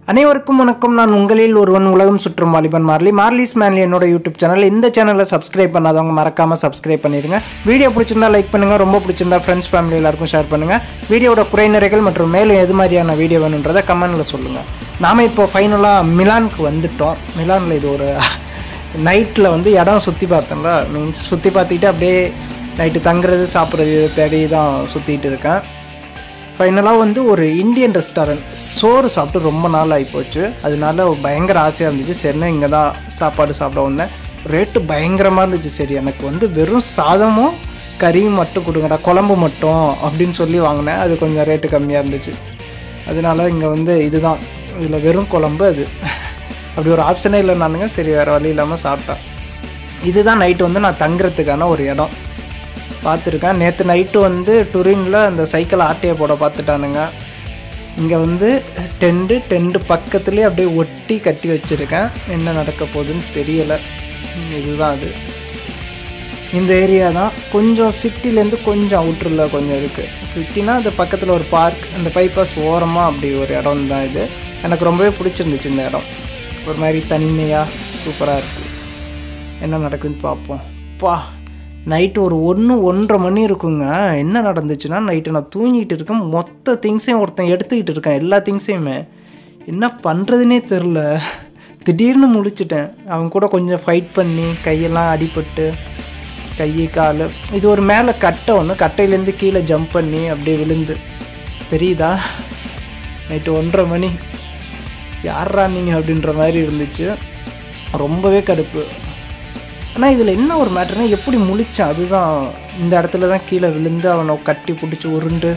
அனைவருக்கும் வணக்கம். நான் உங்களில் ஒருவன் உலகம் சுற்றும் வாலிபன் மார்லிஸ் மேன்லி என்னோட யூடியூப் சேனல். இந்த சேனலை சப்ஸ்கிரைப் பண்ணாதவங்க மறக்காமல் சப்ஸ்கிரைப் பண்ணிடுங்க. வீடியோ பிடிச்சிருந்தா லைக் பண்ணுங்கள், ரொம்ப பிடிச்சிருந்தா ஃப்ரெண்ட்ஸ் ஃபேமிலி எல்லாருக்கும் ஷேர் பண்ணுங்கள். வீடியோட குறைநிறைகள் மற்றும் மேலும் எது மாதிரியான வீடியோ வேணுன்றதை கமெண்டில் சொல்லுங்கள். நாம் இப்போ ஃபைனலாக மிலானுக்கு வந்துவிட்டோம். மிலானில் இது ஒரு நைட்டில் இடம் சுற்றி பார்த்தோம்ல, மீன்ஸ் சுற்றி பார்த்துக்கிட்டு அப்படியே நைட்டு தங்குறது சாப்பிட்றது தேடி தான் சுற்றிட்டு இருக்கேன். ஃபைனலாக ஒரு இந்தியன் ரெஸ்டாரண்ட் சோறு சாப்பிட்டு ரொம்ப நாள் ஆகிப்போச்சு. அதனால பயங்கர ஆசையாக இருந்துச்சு. சரினா இங்கே தான் சாப்பாடு சாப்பிட வந்தேன். ரேட்டு பயங்கரமாக இருந்துச்சு. சரி, எனக்கு வெறும் சாதமும் கறியும் மட்டும் கொடுங்கடா, குழம்பு மட்டும் அப்படின்னு சொல்லி வாங்கினேன். அது கொஞ்சம் ரேட்டு கம்மியாக இருந்துச்சு. அதனால இங்கே இதுதான், இதில் வெறும் குழம்பு. அது அப்படி ஒரு ஆப்ஷனே இல்லைனானுங்க. சரி, வேறு வழி இல்லாமல் சாப்பிட்டேன். இதுதான் நைட்டு நான் தங்குறதுக்கான ஒரு இடம் பார்த்துருக்கேன். நேற்று நைட்டு டுரினில் அந்த சைக்கிள் ஆட்டையை போட பார்த்துட்டானுங்க. இங்கே டெண்டு பக்கத்துலேயே அப்படியே ஒட்டி கட்டி வச்சுருக்கேன். என்ன நடக்க போகுதுன்னு தெரியலை. இதுதான் அது. இந்த ஏரியா தான் கொஞ்சம் சிட்டிலேருந்து கொஞ்சம் அவுட்டரில் கொஞ்சம் இருக்குது. சிட்டினா அது பக்கத்தில் ஒரு பார்க், அந்த பைபாஸ் ஓரமாக அப்படி ஒரு இடம் தான் இது. எனக்கு ரொம்பவே பிடிச்சிருந்துச்சு இந்த இடம். ஒரு மாதிரி தனிமையாக சூப்பராக இருக்குது. என்ன நடக்குதுன்னு பார்ப்போம். நைட்டு ஒரு 1-1:30 மணி இருக்குங்க. என்ன நடந்துச்சுன்னா, நைட்டு நான் தூங்கிட்டு இருக்கேன். மொத்த திங்ஸையும் ஒருத்தன் எடுத்துக்கிட்டு இருக்கேன். எல்லா திங்ஸையுமே என்ன பண்ணுறதுனே தெரில. திடீர்னு முழிச்சிட்டேன். அவன் கூட கொஞ்சம் ஃபைட் பண்ணி கையெல்லாம் அடிபட்டு, கை கால் இது ஒரு மேலே கட்டையிலேருந்து கீழே ஜம்ப் பண்ணி அப்படியே விழுந்து, தெரியுதா? நைட்டு 1:30 மணி. யாரா நீங்கள் அப்படின்ற மாதிரி இருந்துச்சு. ரொம்பவே கடுப்பு. ஆனால் இதில் என்ன ஒரு மேட்டர்னா, எப்படி முழித்தான் அதுதான். இந்த இடத்துல தான் கீழே விழுந்து அவனை கட்டி பிடிச்சி உருண்டு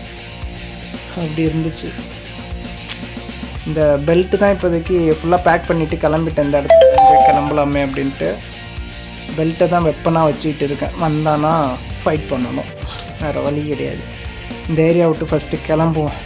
அப்படி இருந்துச்சு. இந்த பெல்ட்டு தான் இப்போதைக்கு ஃபுல்லாக பேக் பண்ணிவிட்டு கிளம்பிட்டேன். இந்த இடத்துல கிளம்பலாமே அப்படின்ட்டு பெல்ட்டை தான் வெப்பனாக வச்சுக்கிட்டு இருக்கேன். வந்தானா ஃபைட் பண்ணணும், வேறு வழி கிடையாது. இந்த ஏரியா விட்டு ஃபஸ்ட்டு கிளம்புவோம்.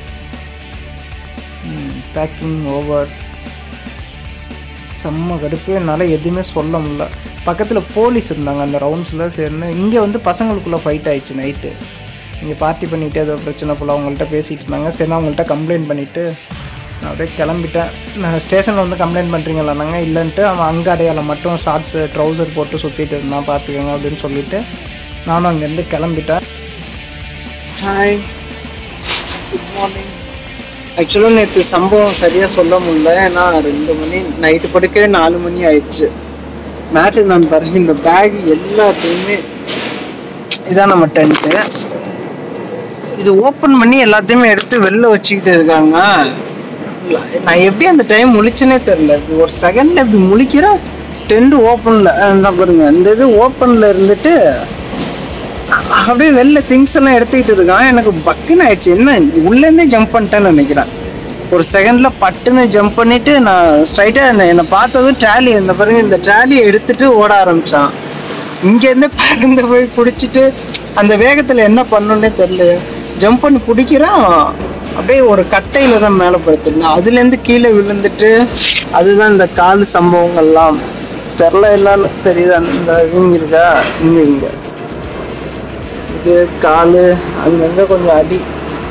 Packing over. செம்ம கடுப்பு. என்னால் எதுவுமே சொல்ல முடியல. பக்கத்தில் போலீஸ் இருந்தாங்க அந்த ரவுண்ட்ஸில். சரின்னு இங்கே பசங்களுக்குள்ளே ஃபைட் ஆகிடுச்சு நைட்டு. இங்கே பார்ட்டி பண்ணிவிட்டு ஏதோ பிரச்சனை போல் அவங்கள்ட்ட பேசிகிட்டு இருந்தாங்க. சரி, அவங்கள்ட்ட கம்ப்ளைண்ட் பண்ணிவிட்டு நான் அப்படியே கிளம்பிட்டேன். நான் ஸ்டேஷனில் கம்ப்ளைண்ட் பண்ணுறீங்களான்னாங்க. இல்லைன்ட்டு அவன் அங்கே அடையாளம் மட்டும் ஷார்ட்ஸு ட்ரௌசர் போட்டு சுற்றிட்டு இருந்தான், பார்த்துக்கோங்க அப்படின்னு சொல்லிவிட்டு நானும் அங்கேருந்து கிளம்பிட்டேன். Hi, good morning. ஆக்சுவலாக நேற்று சம்பவம் சரியாக சொல்ல முடியல. ஏன்னா 2 மணி நைட்டு படுக்கவே 4 மணி ஆயிடுச்சு. மேட்ரு நான் பாருங்க, இந்த பேக் எல்லாத்தையுமே இதான் நம்ம டென்ட்டு. இது ஓப்பன் பண்ணி எல்லாத்தையுமே எடுத்து வெளில வச்சுக்கிட்டு இருக்காங்க. நான் எப்படி அந்த டைம் முழிச்சுனே தெரில. ஒரு செகண்டில் இப்படி முழிக்கிறேன். டென்ட் ஓப்பனில் தான் பாருங்க. இந்த இது ஓப்பனில் இருந்துட்டு அப்படியே வெளில திங்ஸ் எல்லாம் எடுத்துக்கிட்டு இருக்கான். எனக்கு பக்குன்னு ஆயிடுச்சு. என்ன உள்ளேருந்தே ஜம்ப் பண்ணிட்டேன்னு நினைக்கிறேன். ஒரு செகண்டில் பட்டுன்னு ஜம்ப் பண்ணிவிட்டு நான் ஸ்ட்ரைட்டாக என்னை பார்த்ததும் ட்ராலி, இந்த பாருங்க, இந்த ட்ராலியை எடுத்துகிட்டு ஓட ஆரம்பித்தான். இங்கேருந்து பறந்து போய் பிடிச்சிட்டு அந்த வேகத்தில் என்ன பண்ணணுன்னே தெரில. ஜம்ப் பண்ணி பிடிக்கிறான். அப்படியே ஒரு கட்டையில் தான் மேலே படுத்துருந்தேன். அதுலேருந்து கீழே விழுந்துட்டு அதுதான் இந்த கால் சம்பவங்கள்லாம். தெரில எல்லான்னு தெரியுது. அந்த இவங்க இருக்கா, இங்கே இது கால் அங்கங்கே கொஞ்சம் அடி.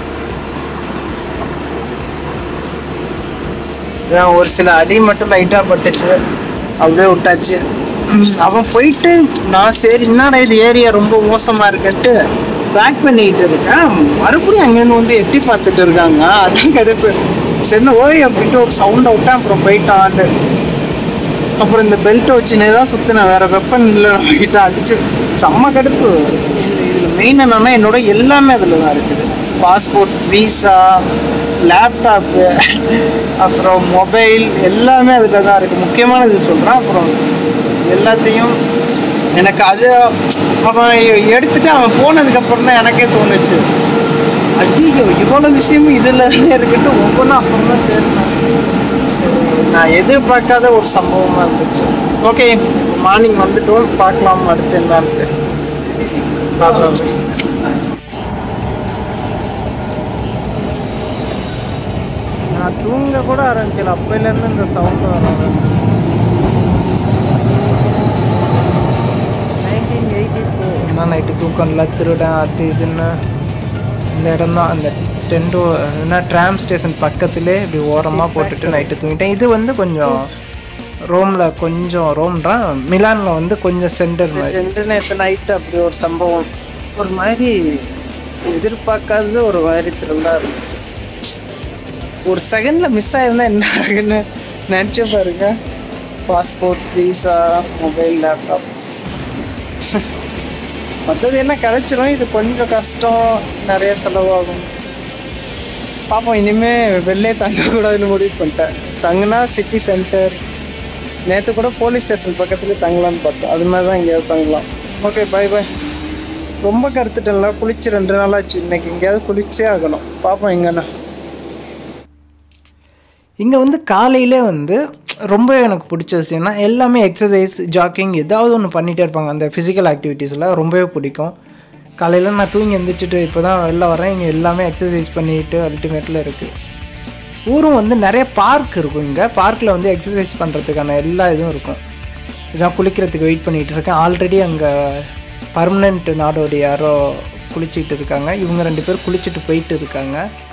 ஒரு சில அடி மட்டும் லைட்டாக பட்டுச்சு, அப்படியே விட்டாச்சு. அவன் போயிட்டு நான் சரி என்னடா இது ஏரியா ரொம்ப மோசமாக இருக்குன்ட்டு பேக் பண்ணிக்கிட்டு இருக்கேன். மறுபடியும் அங்கேருந்து எட்டி பார்த்துட்டு இருக்காங்க. அதான் கடுப்பு. சரி ஓய் அப்படின்ட்டு ஒரு சவுண்டை விட்டேன். அப்புறம் போயிட்டான். அப்புறம் இந்த பெல்ட்டை வச்சுனே தான் சுற்றினேன். வேறு வெப்பன் இல்லை கிட்ட அடிச்சு. செம்ம கடுப்பு. இதில் மெயின் என்னன்னா, என்னோட எல்லாமே அதில் தான் இருக்குது. பாஸ்போர்ட், வீசா, லேப்டாப்பு, அப்புறம் மொபைல் எல்லாமே அதில் தான் இருக்குது. முக்கியமானது சொல்கிறேன். அப்புறம் எல்லாத்தையும் எனக்கு அது அவன் எடுத்துகிட்டு அவன் போனதுக்கப்புறம் தான் எனக்கே தோணுச்சு, ஐயோ இவ்வளோ விஷயமும் இதில் இருக்குன்ட்டு ஒவ்வொன்றும் அப்புறம் தான் தெரியும். நான் எதிர்பார்க்காத ஒரு சம்பவமாக இருந்துச்சு. ஓகே, மார்னிங் வந்துட்டோம். பார்க்கலாம் அடுத்து என்னன்ட்டு. பார்க்கலாம். நான் தூங்க கூட ஆரம்பிக்கல. அப்போலேருந்து இந்த சவுண்டு வராது. 1984 ஏன்னா நைட்டு தூக்கம் இல்லை, திருடன் அது இதுன்னு இந்த இடம் தான் அந்த டென்டோ ட்ராம் ஸ்டேஷன் பக்கத்துலேயே இப்படி ஓரமாக போட்டுட்டு நைட்டு தூங்கிட்டேன். இது வந்து கொஞ்சம் ரோமில் கொஞ்சம் ரோம்ன்றா மிலானில் வந்து கொஞ்சம் சென்டர் மாதிரி. நேற்று நைட்டு அப்படி ஒரு சம்பவம் ஒரு மாதிரி எதிர்பார்க்காதது ஒரு மாதிரி த்ரில்லாக இருந்துச்சு. ஒரு செகண்டில் மிஸ் ஆகிருந்தா என்ன ஆகுன்னு நினச்சி பாருங்க. பாஸ்போர்ட், வீசா, மொபைல், லேப்டாப் மற்றது என்ன கிடச்சிரும். இது கொஞ்சம் கஷ்டம், நிறைய செலவாகும். பார்ப்போம். இனிமேல் வெளிலே தங்கக்கூடாதுன்னு முடிவு பண்ணிட்டேன். தங்குனா சிட்டி சென்டர். நேற்று கூட போலீஸ் ஸ்டேஷன் பக்கத்துலேயே தங்கலான்னு பார்த்தோம். அது மாதிரி தான் எங்கேயாவது தங்கலாம். Okay, bye bye. ரொம்ப கருத்துட்டேன்ல. குளிச்சு 2 நாள் ஆச்சு. இன்றைக்கி எங்கேயாவது குளிச்சே ஆகணும். பார்ப்போம் எங்கன்னா. இங்கே வந்து காலையிலே வந்து ரொம்ப எனக்கு பிடிச்ச விஷயம்னா எல்லாமே எக்ஸசைஸ், ஜாக்கிங் ஏதாவது ஒன்று பண்ணிகிட்டே இருப்பாங்க. அந்த ஃபிசிக்கல் ஆக்டிவிட்டீஸில் ரொம்பவே பிடிக்கும். காலையில் நான் தூங்கி எழுந்திரிச்சிட்டு இப்போ தான் வெளில வரேன். இங்கே எல்லாமே எக்ஸசைஸ் பண்ணிட்டு அல்டிமேட்டில் இருக்குது. ஊரும் வந்து நிறைய பார்க் இருக்கும். இங்கே பார்க்கில் வந்து எக்ஸசைஸ் பண்ணுறதுக்கான எல்லா இதுவும் இருக்கும். இதான் குளிக்கிறதுக்கு வெயிட் பண்ணிகிட்டு இருக்கேன். ஆல்ரெடி அங்கே பர்மனெண்ட் நாடோடி யாரோ குளிச்சுட்டு இருக்காங்க. இவங்க 2 பேர் குளிச்சுட்டு போயிட்டு இருக்காங்க.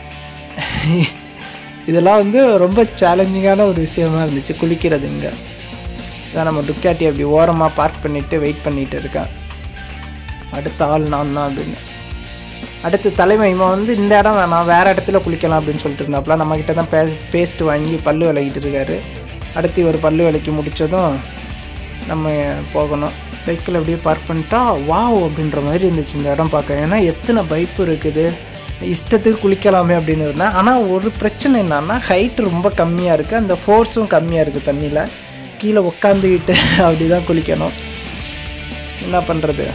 இதெல்லாம் வந்து ரொம்ப சேலஞ்சிங்கான ஒரு விஷயமா இருந்துச்சு குளிக்கிறது. இங்கே இதான் நம்ம டுக்காட்டி அப்படி ஓரமாக பார்க் பண்ணிவிட்டு வெயிட் பண்ணிகிட்டு இருக்கேன். அடுத்த ஆள் நான் தான் அப்படின்னு. அடுத்து தலைமை இவன் வந்து இந்த இடம் வேணாம், வேறு இடத்துல குளிக்கலாம் அப்படின்னு சொல்லிட்டு இருந்தாப்புல. நம்மக்கிட்ட தான் பேஸ்ட் வாங்கி பல்லு விளக்கிட்டு இருக்காரு. அடுத்து இவர் பல்லு விளக்கி முடித்ததும் நம்ம போகணும். சைக்கிள் அப்படியே பார்க் பண்ணிட்டா வாவ் அப்படின்ற மாதிரி இருந்துச்சு இந்த இடம் பார்க்க. ஏன்னா எத்தனை பைப்பு இருக்குது, இஷ்டத்துக்கு குளிக்கலாமே அப்படின்னு இருந்தேன். ஆனால் ஒரு பிரச்சனை என்னன்னா ஹைட்டு ரொம்ப கம்மியாக இருக்குது, அந்த ஃபோர்ஸும் கம்மியாக இருக்குது. தண்ணியில் கீழே உட்காந்துக்கிட்டு அப்படி தான் குளிக்கணும். என்ன பண்ணுறது.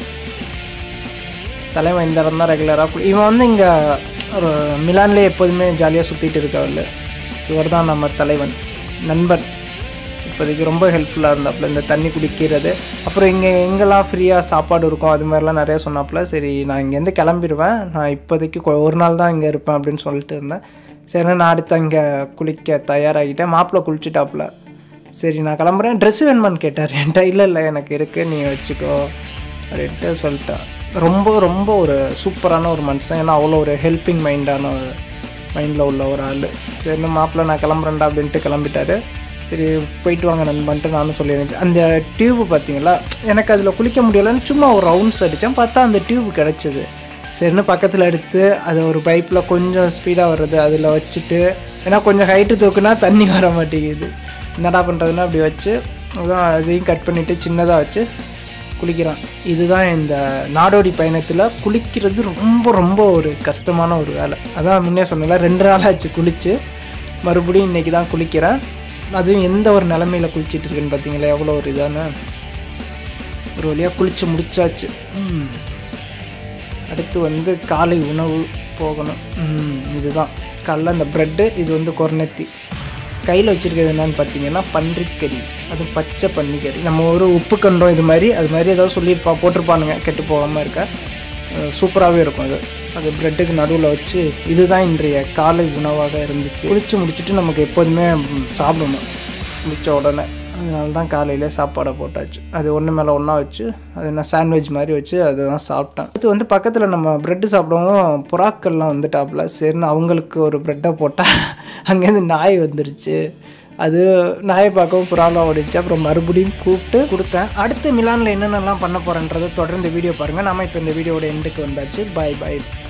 தலைவன் இந்த இடம் தான் ரெகுலராக இவன் வந்து இங்கே ஒரு மிலான்லேயே எப்போதுமே ஜாலியாக சுற்றிட்டு இருக்காள். இவர் தான் நம்ம தலைவன் நண்பன். இப்போதைக்கு ரொம்ப ஹெல்ப்ஃபுல்லாக இருந்தாப்புல இந்த தண்ணி குடிக்கிறது. அப்புறம் இங்கே எங்கெல்லாம் ஃப்ரீயாக சாப்பாடு இருக்கும் அது மாதிரிலாம் நிறையா சொன்னாப்புல. சரி நான் இங்கேருந்து கிளம்பிடுவேன், நான் இப்போதைக்கு ஒரு நாள் தான் இங்கே இருப்பேன் அப்படின்னு சொல்லிட்டு இருந்தேன். சரி நான் அடுத்து அங்கே குளிக்க தயாராகிட்டேன். மாப்பிள்ளை குளிச்சுட்டாப்புல. சரி நான் கிளம்புறேன், ட்ரெஸ்ஸு வேணுமான்னு கேட்டார். என்கிட்ட இல்லை எனக்கு இருக்குது, நீ வச்சுக்கோ அப்படின்ட்டு சொல்லிட்டேன். ரொம்ப ரொம்ப ஒரு சூப்பரான ஒரு மனுஷன். ஏன்னா அவ்வளோ ஒரு ஹெல்பிங் மைண்டான ஒரு மைண்டில் உள்ள ஒரு ஆள். சரி மாப்பிள்ளை நான் கிளம்புறேன்டா அப்படின்ட்டு கிளம்பிட்டாரு. சரி போயிட்டு வாங்க நண்பன்ட்டு நானும் சொல்லியிருந்தேன். அந்த டியூப்பு பார்த்தீங்களா, எனக்கு அதில் குளிக்க முடியலைன்னு சும்மா ஒரு ரவுண்ட்ஸ் அடித்தேன். பார்த்தா அந்த டியூப் கிடச்சிது. சரின்னு பக்கத்தில் எடுத்து அதை ஒரு பைப்பில் கொஞ்சம் ஸ்பீடாக வர்றது அதில் வச்சுட்டு, ஏன்னா கொஞ்சம் ஹைட்டு தூக்குனா தண்ணி வர மாட்டேங்குது. என்னடா பண்ணுறதுன்னா அப்படி வச்சு அதான் அதையும் கட் பண்ணிவிட்டு சின்னதாக வச்சு குளிக்கிறான். இதுதான் இந்த நாடோடி பயணத்தில் குளிக்கிறது ரொம்ப ரொம்ப ஒரு கஷ்டமான ஒரு வேலை. அதான் முன்னே சொன்னல 2 நாள் ஆச்சு குளித்து, மறுபடியும் இன்றைக்கி தான் குளிக்கிறேன். அதுவும் எந்த ஒரு நிலமையில் குளிச்சுட்டு இருக்குன்னு பார்த்தீங்களா, எவ்வளோ ஒரு இதான ஒரு வழியாக குளித்து முடிச்சாச்சு. அடுத்து வந்து காலை உணவு போகணும். இதுதான் காலைல அந்த ப்ரெட்டு, இது வந்து கொர்னத்தி. கையில் வச்சுருக்கிறது என்னென்னு பார்த்தீங்கன்னா பன்றிக்கறி, அது பச்சை பன்னிக்கறி. நம்ம ஒரு உப்பு கண்டோம் இது மாதிரி அது மாதிரி ஏதாவது போட்டிருப்பானுங்க கெட்டு போகாமல் இருக்க. சூப்பராகவே இருக்கும் அது. அது ப்ரெட்டுக்கு நடுவில் வச்சு இதுதான் இன்றைய காலை உணவாக இருந்துச்சு. குளித்து முடிச்சுட்டு நமக்கு எப்போதுமே சாப்பிடணும் குளித்த உடனே. அதனால தான் காலையிலே சாப்பாடை போட்டாச்சு. அது ஒன்று மேலே ஒன்றா வச்சு அது நான் சாண்ட்விச் மாதிரி வச்சு அதை தான் சாப்பிட்டேன். அடுத்து வந்து பக்கத்தில் நம்ம ப்ரெட்டு சாப்பிடவும் புறாக்கள்லாம் வந்துட்டாப்புல. சரின்னு அவங்களுக்கு ஒரு ப்ரெட்டை போட்டால் அங்கேருந்து நாய் வந்துருச்சு. அது நாயை பார்க்கவும் புறாலாம் ஓடிச்சு. அப்புறம் மறுபடியும் கூப்பிட்டு கொடுத்தேன். அடுத்து மிலானில் என்னென்னலாம் பண்ண போகிறேன்றதை தொடர்ந்து வீடியோ பாருங்கள். நம்ம இப்போ இந்த வீடியோட எண்டுக்கு வந்தாச்சு. பாய் பாய்.